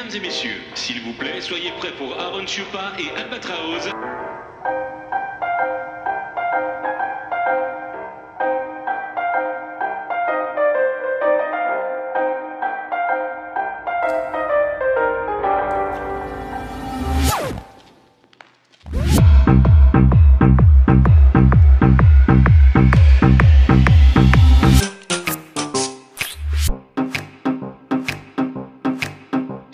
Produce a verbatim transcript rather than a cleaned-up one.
Mesdames et messieurs, s'il vous plaît, soyez prêts pour Aaron Chupa et Albatraoz.